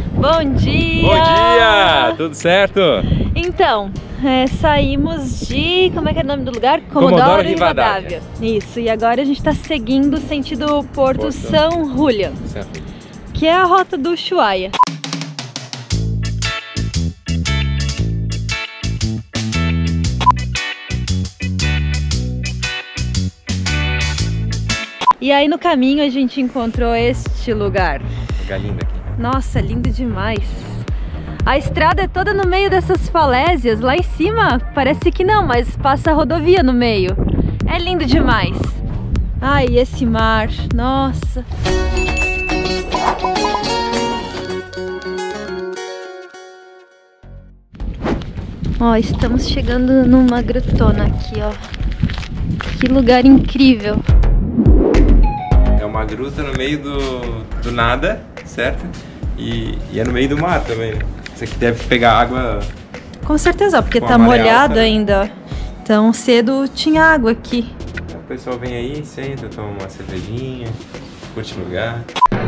Bom dia! Bom dia! Tudo certo? Então, saímos de... como é que é o nome do lugar? Comodoro Rivadavia. Isso, e agora a gente está seguindo sentido Porto São Julián, que é a rota do Ushuaia. E aí no caminho a gente encontrou este lugar. Lugar lindo aqui. Nossa, lindo demais. A estrada é toda no meio dessas falésias. Lá em cima parece que não, mas passa a rodovia no meio. É lindo demais. Ai, esse mar, nossa. Ó, estamos chegando numa grotona aqui, ó. Que lugar incrível. É uma gruta no meio do nada, certo? E é no meio do mar também, né? Isso aqui deve pegar água... Com certeza, porque tá molhado ainda. Tão cedo tinha água aqui. O pessoal vem aí, senta, toma uma cervejinha, curte o lugar.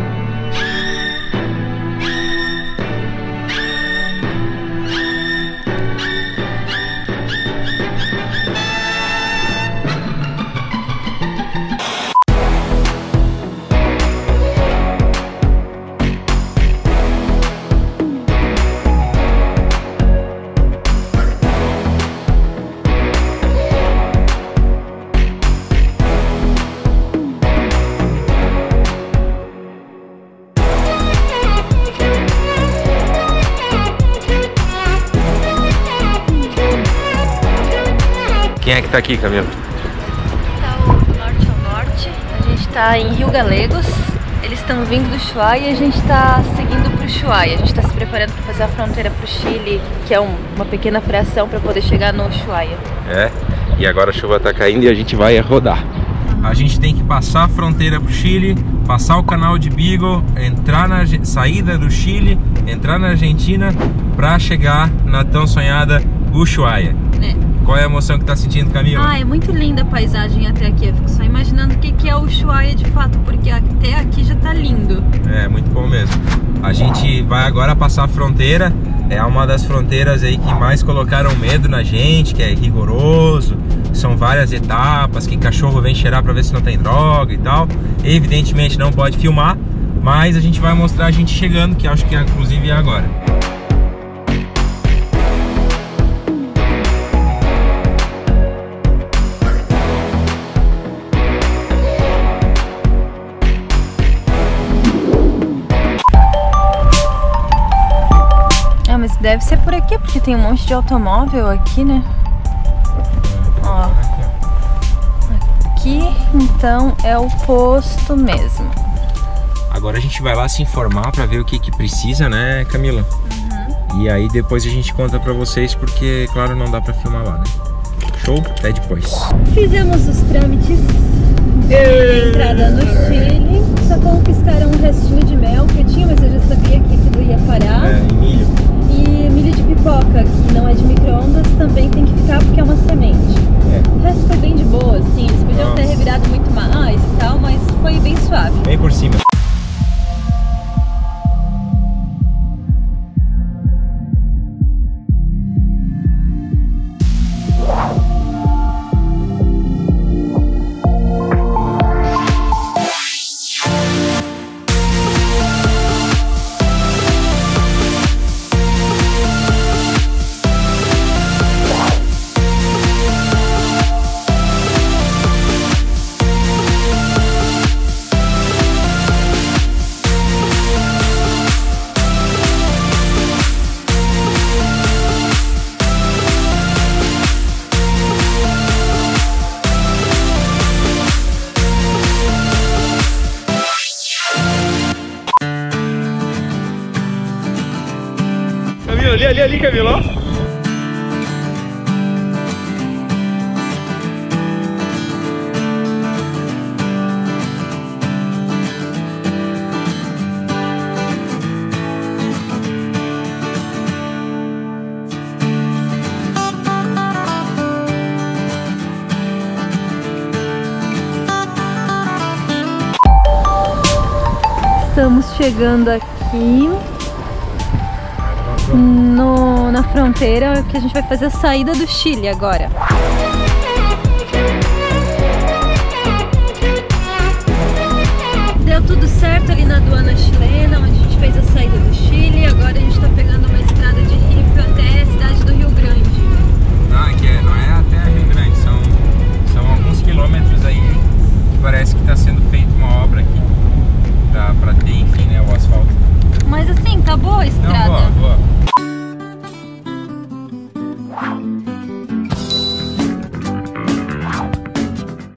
Quem é que tá aqui, Camila? Tá o norte ao norte, a gente tá em Rio Galegos, eles estão vindo do Ushuaia e a gente tá seguindo pro Ushuaia. A gente tá se preparando para fazer a fronteira pro Chile, que é uma pequena fração para poder chegar no Ushuaia. É, e agora a chuva tá caindo e a gente vai rodar. A gente tem que passar a fronteira pro Chile, passar o canal de Beagle, entrar na saída do Chile, entrar na Argentina para chegar na tão sonhada Ushuaia. Qual é a emoção que tá sentindo, Camila? Ah, é muito linda a paisagem até aqui. Eu fico só imaginando o que é o Ushuaia de fato, porque até aqui já tá lindo. É, muito bom mesmo. A gente vai agora passar a fronteira. É uma das fronteiras aí que mais colocaram medo na gente, que é rigoroso. São várias etapas, que cachorro vem cheirar pra ver se não tem droga e tal. Evidentemente não pode filmar, mas a gente vai mostrar a gente chegando, que acho que inclusive é agora. Mas deve ser por aqui, porque tem um monte de automóvel aqui, né? Ó. Aqui, então, é o posto mesmo. Agora a gente vai lá se informar pra ver o que precisa, né, Camila? E aí depois a gente conta pra vocês, porque, claro, não dá pra filmar lá, né? Show? Até depois. Fizemos os trâmites de entrada no Chile. Só confiscaram um restinho de mel que eu tinha, mas eu já sabia que aquilo ia parar. É, e milho. E milho de pipoca, que não é de micro-ondas, também tem que ficar porque é uma semente. O resto foi bem de boa, assim. Eles podiam ter revirado muito mais e tal, mas foi bem suave. Bem por cima. Ali, Camila, ó. Estamos chegando aqui na fronteira, que a gente vai fazer a saída do Chile agora.